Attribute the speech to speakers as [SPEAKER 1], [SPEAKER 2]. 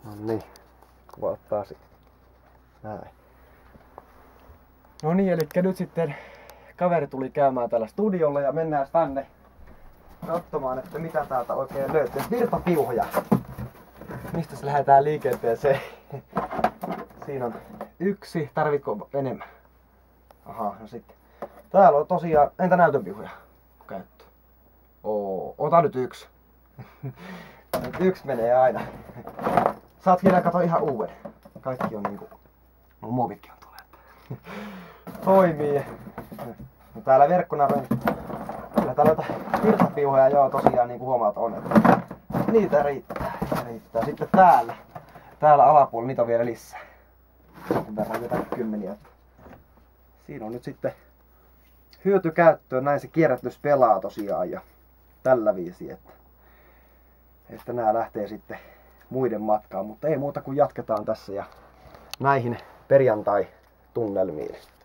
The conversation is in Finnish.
[SPEAKER 1] No niin, kuvauttaa näin. No niin, eli nyt sitten kaveri tuli käymään täällä studiolla ja mennään tänne katsomaan, että mitä täältä oikein löytyy. Virtapiuhoja. Mistä se lähdetään liikenteeseen? Siinä on yksi. Tarvitko enemmän? Aha, no sitten. Täällä on tosiaan, entä näytönpiuhoja käyttö? Ota nyt yksi. Nyt yksi menee aina. Saat vielä kato ihan uuden. Kaikki on niinku, no muovitkin on tulee. Toimii. No täällä verkkonaroja. Kyllä täällä virtapiuhoja joo tosiaan niinku huomaat on, että niitä riittää. Sitten täällä alapuolella niitä on vielä lisää. Sen verran jotain kymmeniä. Siinä on nyt sitten hyötykäyttöön, näin se kierrätys pelaa tosiaan ja tällä viisi, että nää lähtee sitten muiden matkaan, mutta ei muuta kuin jatketaan tässä ja näihin perjantai-tunnelmiin.